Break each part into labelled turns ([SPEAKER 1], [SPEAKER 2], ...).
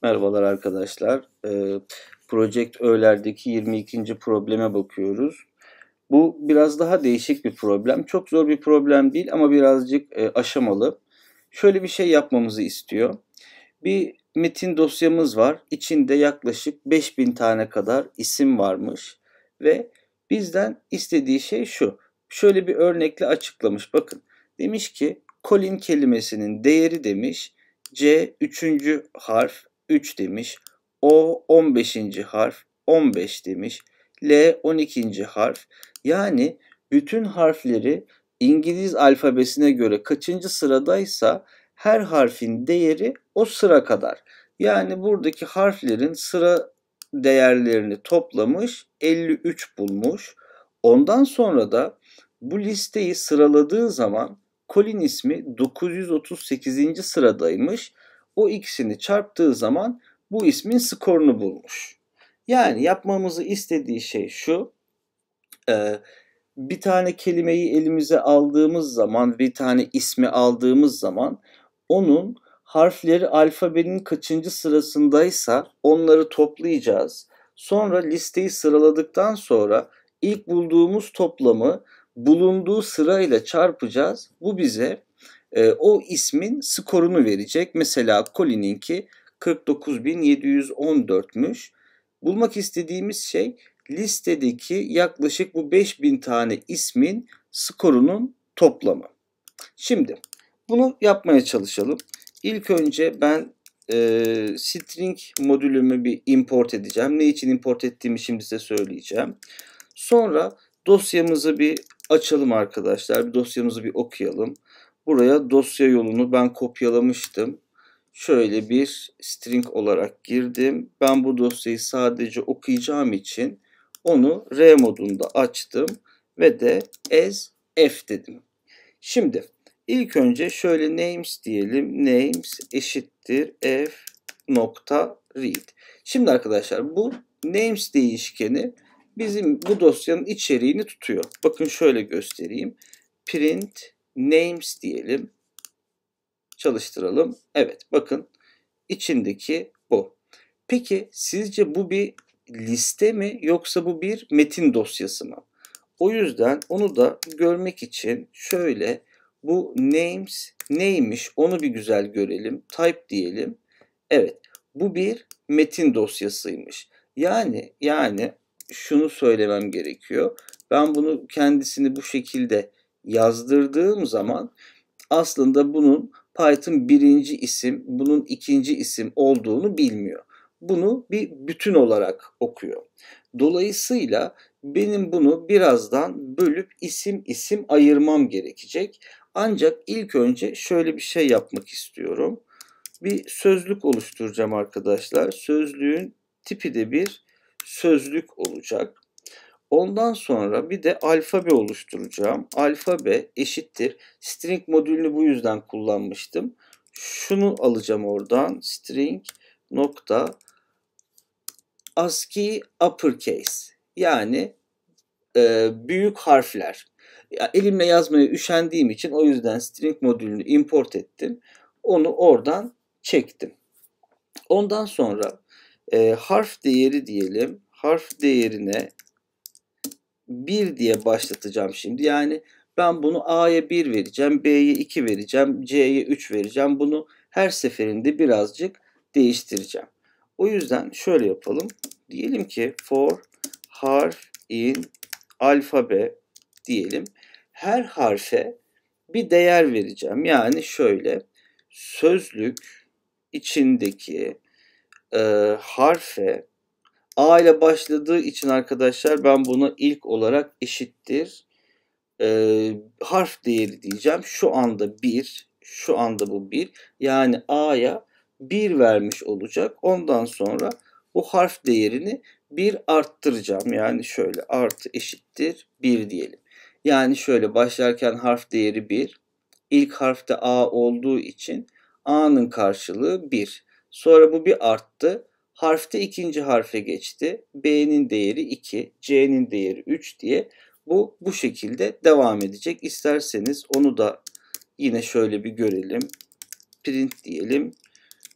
[SPEAKER 1] Merhabalar arkadaşlar. Project Öğler'deki 22. probleme bakıyoruz. Bu biraz daha değişik bir problem. Çok zor bir problem değil ama birazcık aşamalı. Şöyle bir şey yapmamızı istiyor. Bir metin dosyamız var. İçinde yaklaşık 5000 tane kadar isim varmış. Ve bizden istediği şey şu. Şöyle bir örnekle açıklamış. Bakın. Demiş ki Colin kelimesinin değeri demiş. C üçüncü harf 3 demiş. O 15. harf 15 demiş. L 12. harf. Yani bütün harfleri İngiliz alfabesine göre kaçıncı sıradaysa her harfin değeri o sıra kadar. Yani buradaki harflerin sıra değerlerini toplamış, 53 bulmuş. Ondan sonra da bu listeyi sıraladığı zaman Colin ismi 938. sıradaymış. O ikisini çarptığı zaman bu ismin skorunu bulmuş. Yani yapmamızı istediği şey şu. Bir tane kelimeyi elimize aldığımız zaman, bir tane ismi aldığımız zaman onun harfleri alfabenin kaçıncı sırasındaysa onları toplayacağız. Sonra listeyi sıraladıktan sonra ilk bulduğumuz toplamı bulunduğu sırayla çarpacağız. Bu bize o ismin skorunu verecek. Mesela Colin'inki 49.714'müş. Bulmak istediğimiz şey listedeki yaklaşık bu 5000 tane ismin skorunun toplamı. Şimdi bunu yapmaya çalışalım. İlk önce ben string modülümü bir import edeceğim. Ne için import ettiğimi şimdi size söyleyeceğim. Sonra dosyamızı bir açalım arkadaşlar. Bir dosyamızı bir okuyalım. Buraya dosya yolunu ben kopyalamıştım. Şöyle bir string olarak girdim. Ben bu dosyayı sadece okuyacağım için onu R modunda açtım ve de as f dedim. Şimdi ilk önce şöyle names diyelim. Names eşittir f nokta read. Şimdi arkadaşlar bu names değişkeni bizim bu dosyanın içeriğini tutuyor. Bakın şöyle göstereyim. Print names diyelim. Çalıştıralım. Evet bakın içindeki bu. Peki sizce bu bir liste mi yoksa bu bir metin dosyası mı? O yüzden onu da görmek için şöyle bu names neymiş onu bir güzel görelim. Type diyelim. Evet bu bir metin dosyasıymış. Yani şunu söylemem gerekiyor. Ben bunu kendisini bu şekilde yazdırdığım zaman aslında bunun Python birinci isim, bunun ikinci isim olduğunu bilmiyor. Bunu bir bütün olarak okuyor. Dolayısıyla benim bunu birazdan bölüp isim isim ayırmam gerekecek. Ancak ilk önce şöyle bir şey yapmak istiyorum. Bir sözlük oluşturacağım arkadaşlar. Sözlüğün tipi de bir sözlük olacak. Ondan sonra bir de alfabe oluşturacağım. Alfabe eşittir. String modülünü bu yüzden kullanmıştım. Şunu alacağım oradan. String nokta ASCII uppercase. Yani büyük harfler. Ya, elimle yazmaya üşendiğim için o yüzden string modülünü import ettim. Onu oradan çektim. Ondan sonra harf değeri diyelim. Harf değerine 1 diye başlatacağım şimdi. Yani ben bunu A'ya 1 vereceğim, B'ye 2 vereceğim, C'ye 3 vereceğim. Bunu her seferinde birazcık değiştireceğim. O yüzden şöyle yapalım. Diyelim ki for harf in alfabe diyelim. Her harfe bir değer vereceğim. Yani şöyle sözlük içindeki harfe A ile başladığı için arkadaşlar ben buna ilk olarak eşittir harf değeri diyeceğim. Şu anda 1, şu anda bu 1. Yani A'ya 1 vermiş olacak. Ondan sonra bu harf değerini 1 arttıracağım. Yani şöyle artı eşittir 1 diyelim. Yani şöyle başlarken harf değeri 1. İlk harfte A olduğu için A'nın karşılığı 1. Sonra bu bir arttı. Harfte ikinci harfe geçti. B'nin değeri 2, C'nin değeri 3 diye bu şekilde devam edecek. İsterseniz onu da yine şöyle bir görelim. Print diyelim.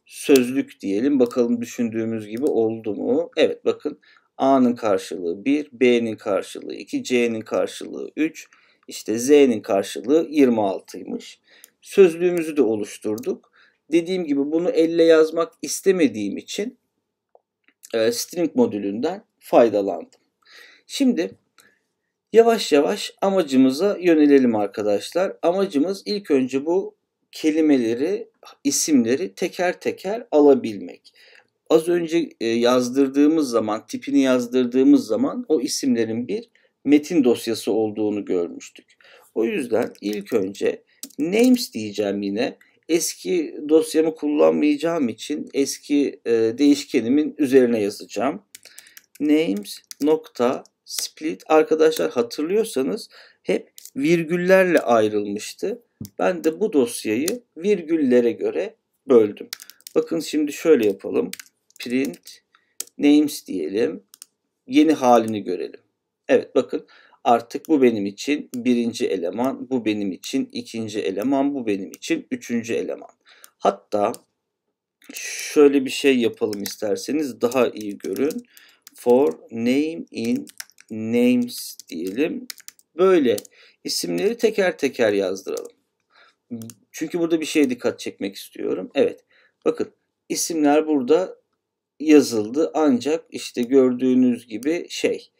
[SPEAKER 1] sözlük diyelim. Bakalım düşündüğümüz gibi oldu mu? Evet, bakın A'nın karşılığı 1, B'nin karşılığı 2, C'nin karşılığı 3, işte Z'nin karşılığı 26'ymış. Sözlüğümüzü de oluşturduk. Dediğim gibi bunu elle yazmak istemediğim için string modülünden faydalandım. Şimdi yavaş yavaş amacımıza yönelelim arkadaşlar. Amacımız ilk önce bu kelimeleri, isimleri teker teker alabilmek. Az önce yazdırdığımız zaman, tipini yazdırdığımız zaman o isimlerin bir metin dosyası olduğunu görmüştük. O yüzden ilk önce names diyeceğim yine. Eski dosyamı kullanmayacağım için eski değişkenimin üzerine yazacağım. Names nokta split, arkadaşlar hatırlıyorsanız hep virgüllerle ayrılmıştı. Ben de bu dosyayı virgüllere göre böldüm. Bakın şimdi şöyle yapalım. Print names diyelim. Yeni halini görelim. Evet, bakın artık bu benim için birinci eleman, bu benim için ikinci eleman, bu benim için üçüncü eleman. Hatta şöyle bir şey yapalım isterseniz daha iyi görün. For name in names diyelim. Böyle isimleri teker teker yazdıralım. Çünkü burada bir şeye dikkat çekmek istiyorum. Evet, bakın isimler burada yazıldı, ancak işte gördüğünüz gibi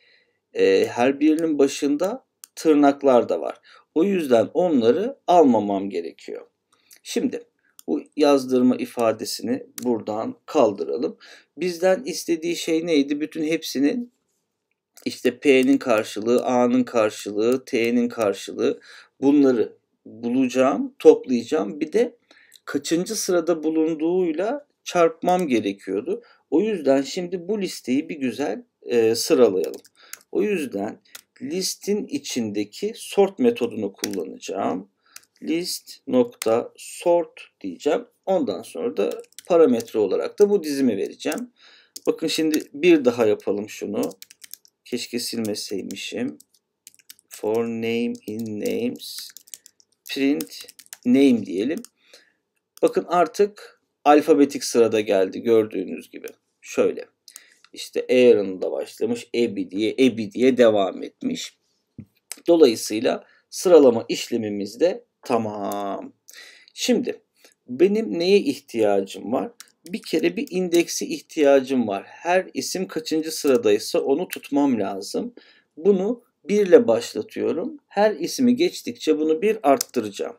[SPEAKER 1] her birinin başında tırnaklar da var. O yüzden onları almamam gerekiyor. Şimdi bu yazdırma ifadesini buradan kaldıralım. Bizden istediği şey neydi? Bütün hepsinin işte P'nin karşılığı, A'nın karşılığı, T'nin karşılığı, bunları bulacağım, toplayacağım. Bir de kaçıncı sırada bulunduğuyla çarpmam gerekiyordu. O yüzden şimdi bu listeyi bir güzel sıralayalım. O yüzden listin içindeki sort metodunu kullanacağım. List nokta sort diyeceğim. Ondan sonra da parametre olarak da bu dizimi vereceğim. Bakın şimdi bir daha yapalım şunu. Keşke silmeseymişim. For name in names print name diyelim. Bakın artık alfabetik sırada geldi gördüğünüz gibi. Şöyle. İşte Aaron'da başlamış, Ebi diye devam etmiş. Dolayısıyla sıralama işlemimiz de tamam. Şimdi benim neye ihtiyacım var? Bir kere bir indeksi ihtiyacım var. Her isim kaçıncı sıradaysa onu tutmam lazım. Bunu 1 ile başlatıyorum. Her ismi geçtikçe bunu 1 arttıracağım.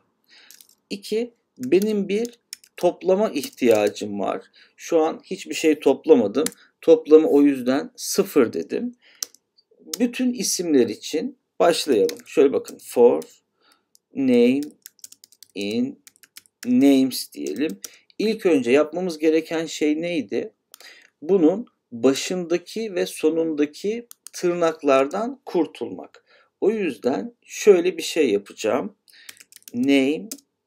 [SPEAKER 1] 2. Benim bir toplama ihtiyacım var. Şu an hiçbir şey toplamadım. Toplamı o yüzden 0 dedim. Bütün isimler için başlayalım. Şöyle bakın. For name in names diyelim. İlk önce yapmamız gereken şey neydi? Bunun başındaki ve sonundaki tırnaklardan kurtulmak. O yüzden şöyle bir şey yapacağım. Name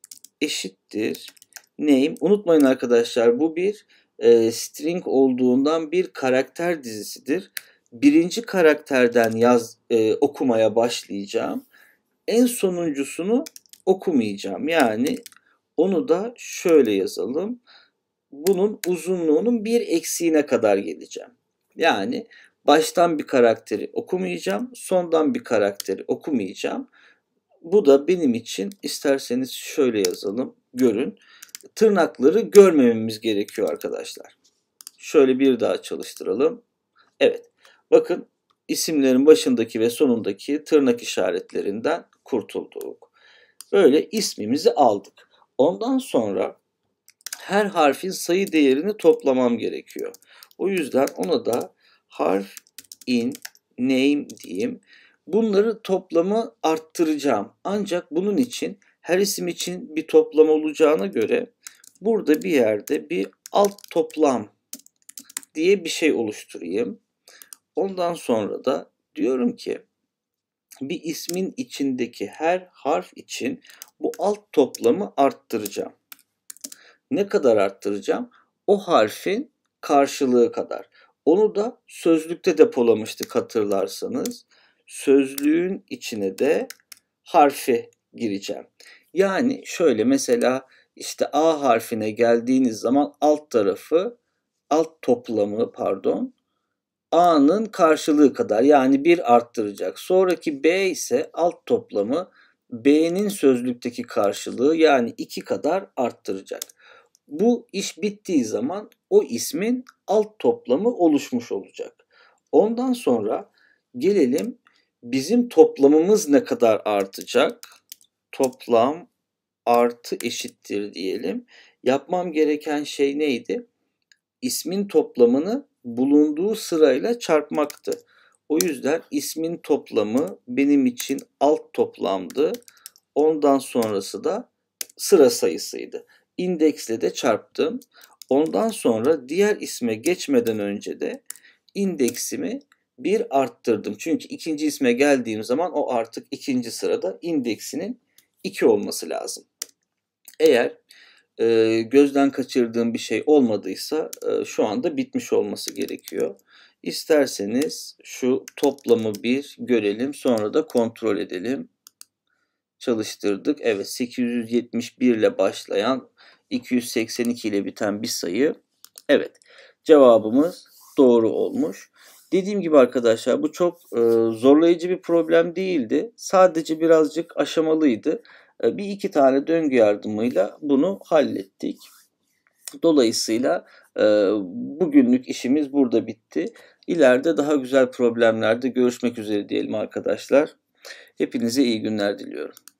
[SPEAKER 1] eşittir name. Unutmayın arkadaşlar, bu bir string olduğundan bir karakter dizisidir. Birinci karakterden okumaya başlayacağım. En sonuncusunu okumayacağım. Yani onu da şöyle yazalım. Bunun uzunluğunun bir eksiğine kadar geleceğim. Yani baştan bir karakteri okumayacağım, sondan bir karakteri okumayacağım. Bu da benim için, isterseniz şöyle yazalım, görün. Tırnakları görmememiz gerekiyor arkadaşlar. Şöyle bir daha çalıştıralım. Evet, bakın isimlerin başındaki ve sonundaki tırnak işaretlerinden kurtulduk. Böyle ismimizi aldık. Ondan sonra her harfin sayı değerini toplamam gerekiyor. O yüzden ona da harf in name diyeyim. Bunları toplamı arttıracağım. Ancak bunun için her isim için bir toplam olacağına göre burada bir yerde bir alt toplam diye bir şey oluşturayım. Ondan sonra da diyorum ki bir ismin içindeki her harf için bu alt toplamı arttıracağım. Ne kadar arttıracağım? O harfin karşılığı kadar. Onu da sözlükte depolamıştık hatırlarsanız. Sözlüğün içine de harfi gireceğim. Yani şöyle mesela İşte A harfine geldiğiniz zaman alt toplamı A'nın karşılığı kadar, yani 1 arttıracak. Sonraki B ise alt toplamı B'nin sözlükteki karşılığı, yani 2 kadar arttıracak. Bu iş bittiği zaman o ismin alt toplamı oluşmuş olacak. Ondan sonra gelelim, bizim toplamımız ne kadar artacak? Toplam artı eşittir diyelim. Yapmam gereken şey neydi? İsmin toplamını bulunduğu sırayla çarpmaktı. O yüzden ismin toplamı benim için alt toplamdı. Ondan sonrası da sıra sayısıydı. İndeksle de çarptım. Ondan sonra diğer isme geçmeden önce de indeksimi 1 arttırdım. Çünkü ikinci isme geldiğim zaman o artık ikinci sırada, indeksinin 2 olması lazım. Eğer gözden kaçırdığım bir şey olmadıysa şu anda bitmiş olması gerekiyor. İsterseniz şu toplamı bir görelim, sonra da kontrol edelim. Çalıştırdık. Evet, 871 ile başlayan 282 ile biten bir sayı. Evet, cevabımız doğru olmuş. Dediğim gibi arkadaşlar, bu çok zorlayıcı bir problem değildi. Sadece birazcık aşamalıydı. Bir iki tane döngü yardımıyla bunu hallettik. Dolayısıyla bugünlük işimiz burada bitti. İleride daha güzel problemlerde görüşmek üzere diyelim arkadaşlar. Hepinize iyi günler diliyorum.